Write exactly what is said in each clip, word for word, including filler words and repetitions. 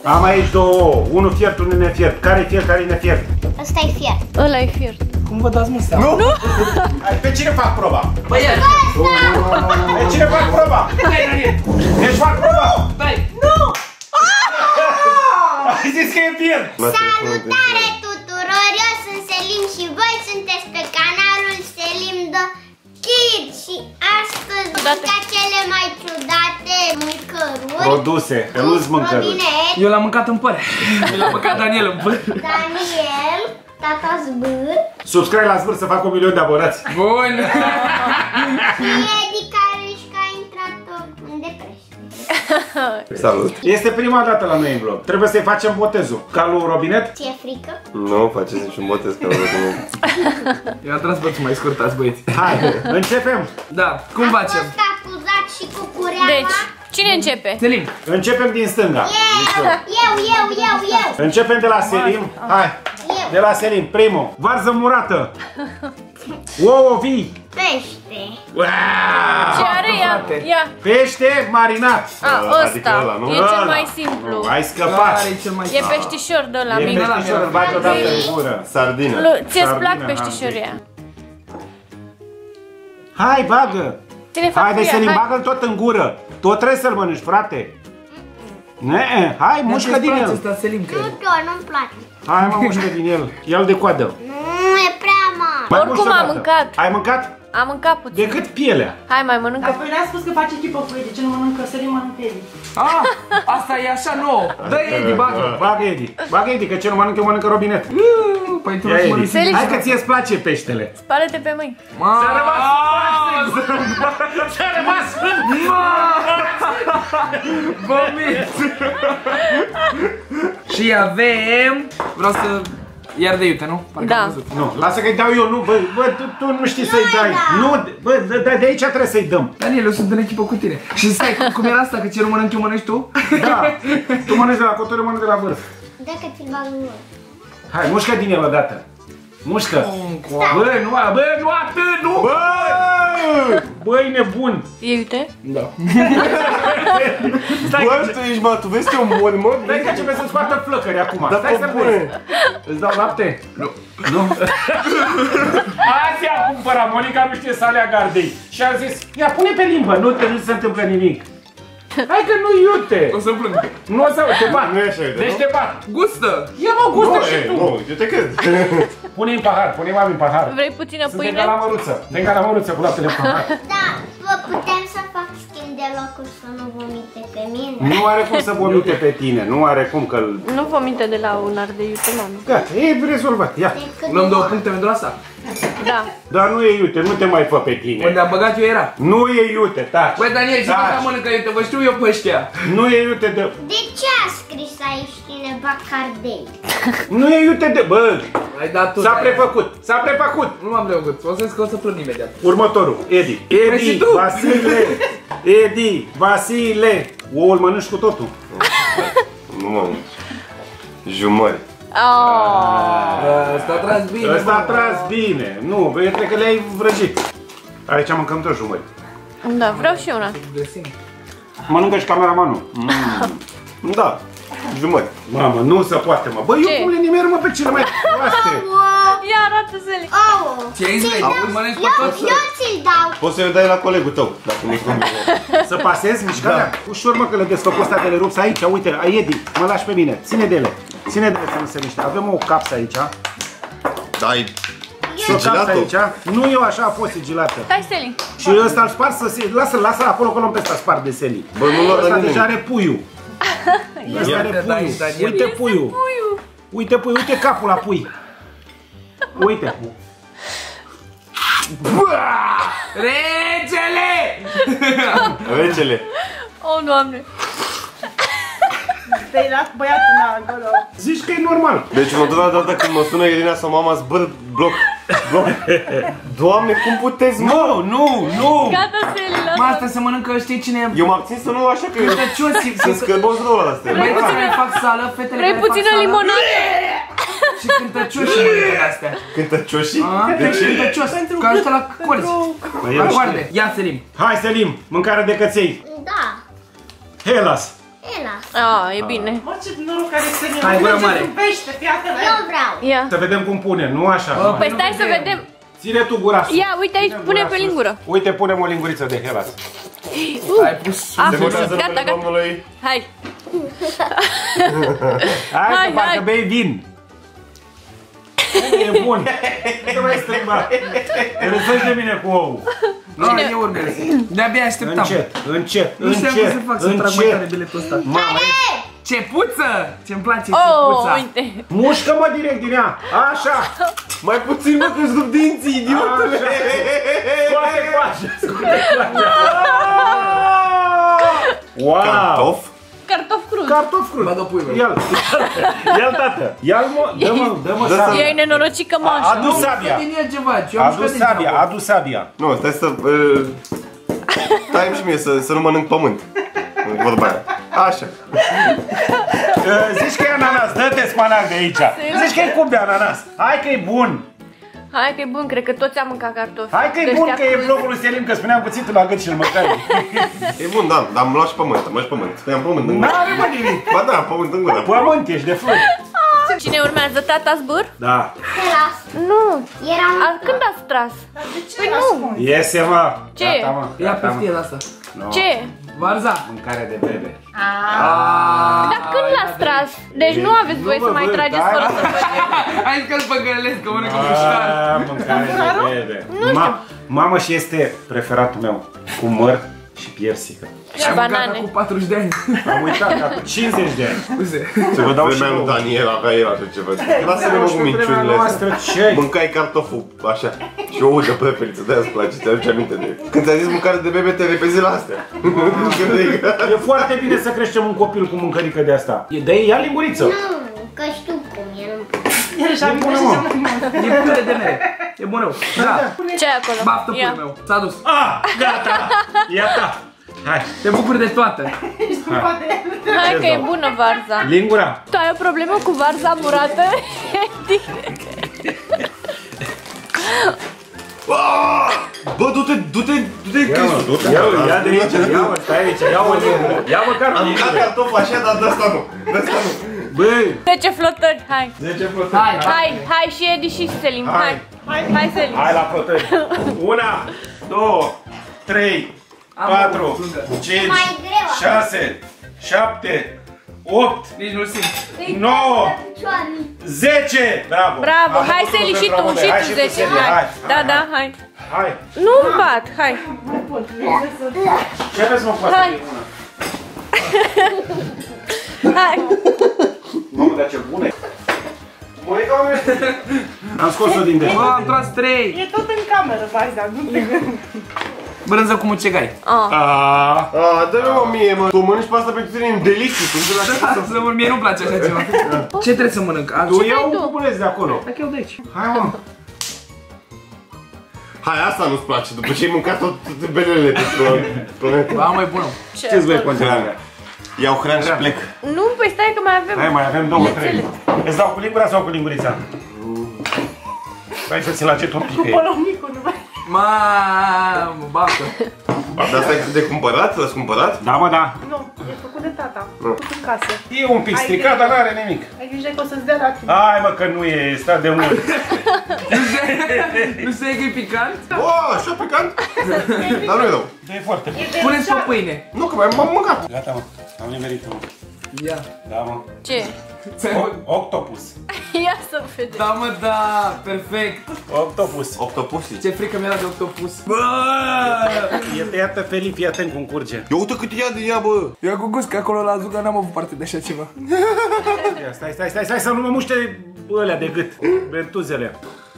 Am aici două ouă, unul fiert, unul nefiert. Care-i fiert, care-i nefiert? Ăsta e fiert. Ăla e fiert. Cum vă dați mă seama? Nu! Hai, pe cine fac proba? Băi, ia! Pe cine fac proba? Deci fac proba? Stai! Nu! Ai zis că e fiert! Salutare tuturor, eu sunt Selim și voi sunteți pe canalul Selim The Kid. Și astăzi ca cele mai ciudate mâncăruri. Produse, că nu-s mâncăruri. Robinet, Eu l-am mâncat în păr. Eu l-am mâncat Daniel în păr. Daniel, tata Zbâr Subscribe la Zbâr să fac un milion de abonați. Bun! și Edi Carușca a intrat în depresie. Salut! Este prima dată la noi în vlog. Trebuie să-i facem botezul. Ca lui Robinet? Ți-e frică? Nu faceți niciun botez ca Robinet. Eu am tras bățul mai scurtați, băieți. Hai, începem! Da, cum A facem? fost acuzat și cu cureaua. Deci, cine începe? Selim! Începem din stânga. Eu, eu, eu, eu, eu. Începem de la Selim. Hai, Eu. de la Selim. Primul. Varză murată. Ouă vii. Pește. Ce are ea? frate. Ia. Pește marinat. A, Adică ăsta. ăla, nu? E cel Ăla. mai simplu. Ai scăpat. Care e cel mai E peștișor de la E mic. peștișor, îl bagi odată în gură. Sardină. Lu- Ție-ți Sardină, plac ha, peștișorii ăia? Hai, bagă. Ține fac Haide, cu ea, Selim, hai. bagă-l tot în gură. Tot trebuie să-l mănânci, frate. Ne, hai, mușcă din el. Ăsta, Selim, Nu, cred. doar nu-mi place. Hai, mă, mușcă din el. Ia-l de coadă. Nu, e prea mare. Mai Oricum mușcă am odată. mâncat. Ai mâncat? Am mâncat puțin. Decât pielea. Hai, mai mănâncă. Apoi ne-a spus că face echipă cu Edi, ce nu mănâncă Selim, mănâncă Edi. Ah, asta e așa nouă. Dă-i, Edi, bagă. Bagă, Edi. Bagă, Edi, că ce nu mănâncă, mănâncă Robinet. Păi tu Ia, nu Edi. mănânci. Selim. Hai că ție-ți place peștele. Spală-te pe mâini. S-a rămas S-a rămas Vomit! Și avem... Vreau să... Iar de iute, nu? Parcă Da. am văzut. Nu, lasă că-i dau eu, nu, bă, bă, tu, tu nu știi să-i dai. Nu, bă, de, de aici trebuie să-i dăm. Daniel, eu sunt în echipă cu tine. Și stai, cum era asta? Că ce nu mănânc eu, mănânci tu? Da, tu mănânci de la cotor, eu mănânc de la vârf. Dacă ți-l bag în gură. Hai, mușcă din el odată. Mușcă. Bă, nu, bă, nu atât, nu. Bă, băi, nebun. E iute? Da. Stai, Bă, tu ești, mă, tu vezi că eu mor, mă? stai că începe să scoată flăcări acum. Da, Stai pe să bune. vezi. Îți dau lapte? Nu. Nu? Azi a cumpărat, Monica nu știe să aleagă ardei. Și a zis, ia, pune pe limbă, nu, te, nu se întâmplă nimic. Hai că nu iute. O să plâng. Nu o să, te bat. Nu e așa, uite, Deci nu? te bat. Gustă! Ia mă, gustă Nu, și e, tu. nu, eu te cred. Pune-i în pahar, pune mami în pahar. Vrei puțină Sunt de pâine? galamăruță. De galamăruță cu laptele în pahar. Da, vă putem să fac schimb de locuri să nu vomite pe mine. Nu are cum să vomite pe tine, nu are cum că-l... Nu vomite de la un ardei iute, mami. Gata, e rezolvat, ia. Decât Luăm două nu. puncte pentru asta. Da. Dar nu e iute, nu te mai fă pe tine. Unde am băgat eu era. Nu e iute, taci. Băi, Daniel, și Taci. tu mănâncă iute, vă știu eu pe ăștia. Nu e iute de... De ce a scris aici cine bag cardei? Nu e iute de... Bă, Ai dat tu. s-a Daniel. prefăcut, s-a prefăcut. Nu m-am reugut, o să zic că o să plâng imediat. Următorul, Edi. Vrei și Edi, tu? Vasile. Edi, Vasile. Oul mănânci cu totul. Nu, mă. Jumări. Oh. Ăsta a tras bine. Ăsta a bă. tras bine. Nu, băi, cred că le-ai vrăjit. Aici mâncăm tot jumări. Da, vreau și una. De sine. Mănâncă și cameramanul. Da, jumări. Mamă, nu se poate, mă. Bă, eu Ce? cum le nimer, mă, pe cele mai proaste. Ia arată Zeli. Ouă. Ce ai zis? Îl mănânci pe Eu, toți? eu ți-l dau. Poți să-i dai la colegul tău, dacă nu-i convine. Să pasezi mișcarea? Da. Ușor, mă, că le desfăcut astea de le rupți aici. Uite, ai Edi, mă lași pe mine. Ține de ele. Ține de ele să nu se miște. Avem o capsă aici. Dai Și o capsă sigilatul. aici. Nu eu, așa a fost sigilată. Hai, Seli. Și ăsta îl spar să se... Lasă-l, lasă-l acolo, că l-am pe ăsta spar de Seli. Bă, nu l-a Ăsta dat deja nimeni. are puiul. Ăsta are Ia te dai, puiul. Daniel. Uite puiul. Uite puiul, uite capul la pui. Uite. Regele! Regele. Oh, Doamne. Te-ai luat băiatul meu acolo. Zici că e normal. Deci în întotdeauna dată când mă sună Irina sau mama, zbăr, bloc, bloc. Doamne, cum puteți, mă? Nu, nu, nu. Gata, Seli, Mă, lasă. asta se mănâncă, știi cine? Eu mă abțin să nu așa că eu Cântăcioții. sunt scârbos rău la astea. Băi, puține fac sală, fetele Vrei care fac puțină sală limonadă? și cântăcioșii mănâncă de astea. Cântăcioșii? A, De ce? cântăcios, că ajută la colți. Păi La el coarde. știe. Ia, Selim. Hai, Selim, mâncare de căței. Da. Hellas. E, lasă. Ah, e bine. Mă, ce noroc are Selim. Hai, gură mare. Pește, fiată la Eu vreau. Ia. Să vedem cum pune, nu așa. Păi stai să vedem. Ține tu gura sus. Ia, uite aici, Ține pune gura pe sus. lingură. Uite, punem o linguriță de helas. Uh, Ai pus ah, Se botează gata, numele gata. Domnului. Hai. Hai, Hai, că parcă hai. bei vin. E bun. Nu te mai strâmba. Te râsăși de mine cu ou. Nu, eu urmez. De-abia așteptam. Încet, încet, Nu știam cum încet, să fac să trag mai tare încet. biletul ăsta. Mamă, Cepuță! Ce-mi place Oh, cepuța. uite. mușcă-mă direct din ea. Așa. Mai puțin mă că-ți rup dinții, idiotule! Scoate coaja, scoate coaja. Wow. Cartof? Cartof crud. Cartof crud. Bă, dă puiul meu. Ia-l, ia-l, tată. Ia-l, mă, dă-mă, dă-mă Dă sabia. E nenorocit că A- manșă. Adu sabia. Din el ceva, ce eu am Adu mușcat din sabia, capul. adu sabia. Nu, stai să... uh, Stai-mi și mie să, să nu mănânc pământ. Vorba aia. Așa. Uh, Zici că e ananas, dă-te spanac de aici. Zici că e cub de ananas. Hai că e bun. Hai că e bun, cred că toți am mâncat cartofi. Hai că e Ăștia bun că e cruzi. vlogul lui Selim, că spuneam puțin tu la gât și îl mâncai. E bun, da, dar am luat și pământ, am luat și pământ. Am pământ în gură. N-are mă nimic. Ba da, pământ în gură. Pământ ești de flori. Cine urmează? Tata zbâr? Da. Te las. Nu. Era un... A, când ați tras? Păi nu. Iese, mă. Ce? Gata, mă. Ia Gata, mă. pe la asta. No. Ce? Varza. Mâncare de bebe. Dar când l-ați tras? Deci nu aveți voie Nu să mă mai văd, trageți da. fără să vă... Hai că-l păgălesc, că mănâncă muștar. Ah, mâncare de bebe. Ma, mamă, și este preferatul meu. Cu măr și piersică. Și banane. Cu patruzeci de ani. Am uitat, acum cincizeci de ani. Scuze. Să vă dau și Vremea lui eu. Daniel avea el așa ceva. Lasă-ne mă cu minciunile noastră, astea. ce? Mâncai cartoful, așa. Și o udă preferiță, de-aia îți place, ți-aduce aminte de... Când ți-a zis mâncare de bebe, te repezi la astea. E foarte bine să creștem un copil cu mâncărică de asta. E de ia linguriță. Nu, că știu cum e. nu- El și-a pus și cea mai mult. E pune de mere. E bun rău. Da. Ce e acolo? Baftă Ia. pui meu. S-a dus. Ah, gata. Iată. Hai. Te bucuri de toate. Hai că e bună varza. Lingura. Tu ai o problemă cu varza murată? Bă, du-te, du-te, du-te, Ia, mă, du-te, ia, ia de aici, ia mă, stai aici, ia o lingură. Ia măcar o Am mâncat lingură. cartof așa, dar de asta nu. De asta nu. Băi, zece flotări, hai. zece flotări. Hai, Hai, hai și Edi și Selim, hai. Hai Selim. Hai la flotări. Una, două, trei, Am patru, o lungă. cinci, Mai greu. șase, șapte, opt, Nici nu simt. nouă, Picioare. zece. Bravo. Bravo, Am hai făcut Seli o și tu, pentru și amândoi. Hai tu tu, zece, Seli, hai. Da, hai. da, hai. Hai. Nu-mi bat, hai. Ce aveți mă cu asta? Hai. Hai. Mamă, dar ce bună e. Măi, doamne. Am scos-o din de. Bă, am tras trei. E tot în cameră, Varza, nu te Brânză cu mucegai. Ah. Ah. A, dă-mi mă mie, mă. Tu mănânci pe asta pentru tine în deliciu. Tu înțelegi așa? Să mă, mie nu-mi place așa ceva. Ce trebuie să mănânc? A, Tu ce- ia un tu? cubuleț de acolo. Dacă eu de aici. Hai, mă. Hai, asta nu-ți place. După ce ai mâncat tot toate belele pe planetă. Ba, mai bună. Ce-ți vrei continuarea? Iau hran și plec. Nu, păi stai că mai avem. Hai, mai avem două, trei. Îți dau cu lingura sau cu lingurița? Hai să ți-l acet un pic. pe el. polomicul, nu mai... Mamă, baftă. Dar asta e de cumpărat? L-ați cumpărat? Da, mă, da. Nu, e făcut de tata, făcut în casă. E un pic stricat, dar n-are nimic. Ai grijă că o să-ți dea lacrimi. Hai, mă, că nu e stat de mult. Nu știi că e picant? O, așa picant? Dar nu e rău. E foarte bun. Puneți pe pâine. Nu, că mai m-am mâncat. Gata, mă. Am nimerit unul. Ia. Da, mă. Ce? O- Octopus. Ia să vedem. Da, mă, da, perfect. Octopus. Octopusii. Ce frică mi-era de octopus. Bă! Iată, iată, Felip, fii atent cum curge. Ia uite cât ia de ea, bă. Ia cu gust, că acolo la Zuga n-am avut parte de așa ceva. Ia, stai, stai, stai, stai, să nu mă muște ălea de gât. Bentuzele.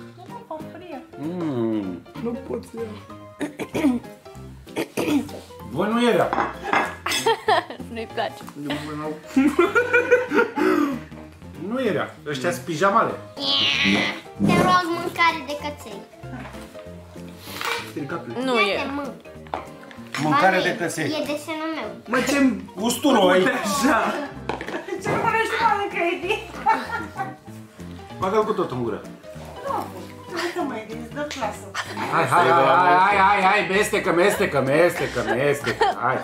Mm. Nu pot să iau. Voi nu era. Nu-i place. Nu era. Ăștia-s pijamale. Te rog mâncare de căței. Nu Ia-te, e. mă. Mâncare Ba, de nu e. căsei. E desenul meu. Mă, ce Usturoi. așa? Ce nu mănânci toată că e din... Bagă-l cu tot în gură. Nu, hai că mai e din dă clasă. Hai, hai, hai, hai, hai, hai, hai, mestecă, mestecă, mestecă, mestecă, hai.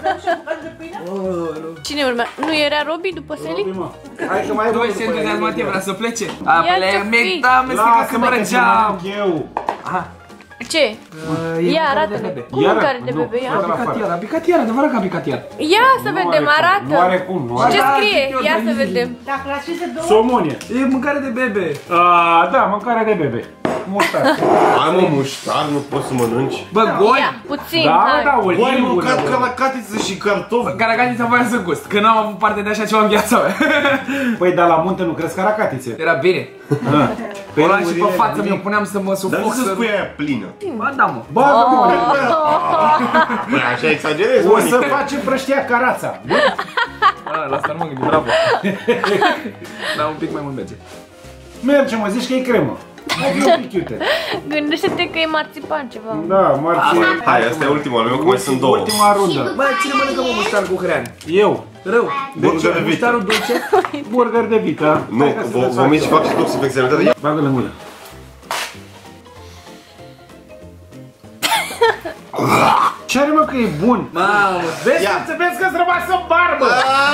Cine urmează? Nu era Robi după Seli? Robi, mă. Hai că mai e Tu Robi ești după entuziasmat, el. vrea să plece? Ia Apele, ce fi. mecta, mestecă să mă răgeam. eu. Ce? Ia, arată-ne. Cum Iară? mâncare de Nu. bebe? Ia. Ia. Picatier, picatier, adevărat că picatier. Ia să Nu vedem, are cum, arată. Nu are cum, nu are Ce cum. scrie? Da, Ia eu să zic. vedem. Dacă la aceste două, Somonie. E mâncare de bebe. A, da, mâncare de bebe. Muștar. Ai mă muștar, nu poți să mănânci. Bă, goi. Ia, puțin, Da, hai. da, o Băi, lingură. mâncat caracatiță și cartofi. Caracatița voia să gust, că n-am avut parte de așa ceva în viața mea. Păi, dar la munte nu crezi caracatițe. Era bine. O luam și pe urile, față, mi-o nimic. puneam să mă Dar nu sufoc să să... spui aia plină. Ba da, mă. Ba, da, mă. Băi, așa exagerezi, O mă. să facem prăștia carața. Ah, la asta nu mă gândit, bravo. Da, un pic mai mult merge. Merge, mă, zici că e cremă. Mai fi un pic iute. Gândește-te că e marțipan ceva. Da, marție. Hai, asta e ultima lui, că mai sunt două. Ultima rundă. Bă, cine mănâncă mă muștar cu hrean? Eu. Rău. Burger de vită. Muștarul dulce? Burger de vită. Nu, vomiți și fac și toxifecțialitate. Bagă-l în gură. Ce are, mă, că e bun? Mamă, Vezi, să vezi că-ți rămasă barbă!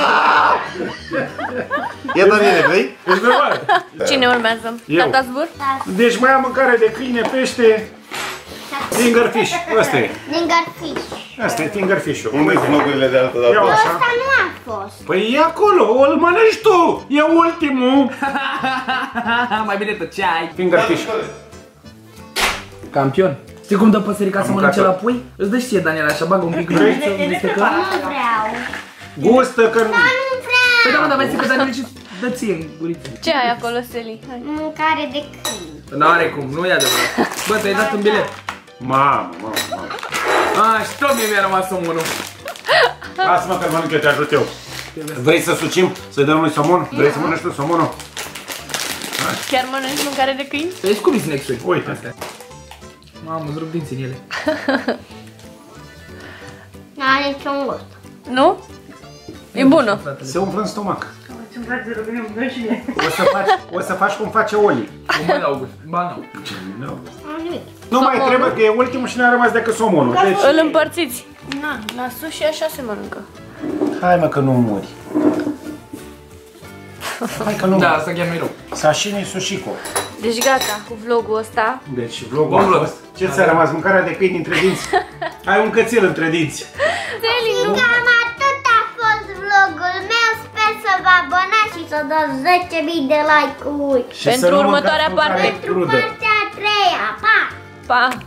Ia, Daniele, vrei? Ești normal. Cine urmează? Eu. Tata Zbur? Deci mai am mâncare de câine, pește, fingerfish. Ăsta e. Fingerfish. Asta e fingerfish-ul. Unde sunt locurile de altă Iau dată? așa. Ăsta nu a fost. Păi e acolo, îl mănânci tu! E ultimul! mai bine tăceai. Fingerfish. Campion. Știi cum dă păsărica să Am mănânce la mâncat-o. pui? Îți dă și ție, Daniela, așa, bagă un pic Vrei? lămâiță, un mestecă. Nu vreau. Gustă că nu... Dar nu vreau. Păi da, mă, dar mai zic că Daniela și dă ție în guriță. Ce ai acolo, Seli? Hai. Mâncare de câini. N-are cum, nu e adevărat. Bă, te-ai dat un bilet. Mamă, mamă, mamă. Ah, și tot mie mi-a rămas somonul. Lasă-mă că mănânc eu, te ajut eu. Vrei să sucim? Să-i dăm lui somon? Vrei să mănânci tu somonul? Chiar mănânci mâncare de câini? Păi cum e snacks-uri? Uite. Astea. Mamă, îți rup dinții în ele. N-are niciun gust. Nu? E bună. Se umflă în stomac. ce-mi place de rugăciune, dă și mie. O să faci, o să faci cum face Oli. Nu mai dau gust. Ba, nu. Nu mai trebuie că e ultimul și n-a rămas decât somonul. Deci, Îl împărțiți. Na, la sushi așa se mănâncă. hai mă că nu mori. Hai că nu Da, mori. asta chiar nu-i rău. Sashimi Sushiko. Deci gata cu vlogul ăsta. Deci vlogul Bun a vlog. fost. Ce ți-a rămas? Mâncarea de câini între dinți? Ai un cățel între dinți. Seli, nu. Cam atât a fost vlogul meu. Sper să vă abonați și să dați zece mii de like-uri. Și Pentru să nu următoarea mâncați mâncare parte. Pentru crudă. partea a treia. Pa! Pa!